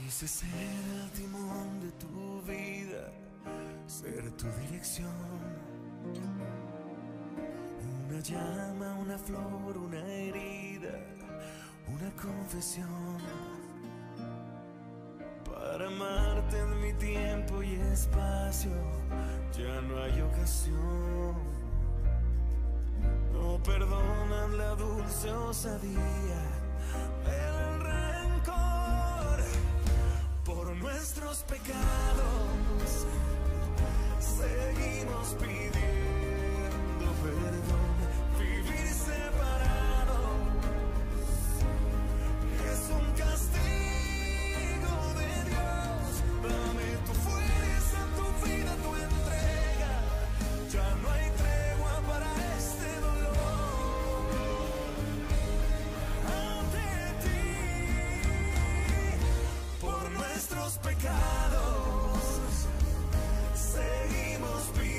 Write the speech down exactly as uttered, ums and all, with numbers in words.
Quise ser el timón de tu vida, ser tu dirección. Una llama, una flor, una herida, una confesión. Para amarte en mi tiempo y espacio ya no hay ocasión. No perdonan la dulce osadía del rencor. Por nuestros pecados seguimos pidiendo perdón. Vivir separados es un castigo de Dios. Dame tu fuerza, tu vida, tu entrega. Ya no hay tregua para este dolor. Ante ti, por nuestros pecados seguimos pidiendo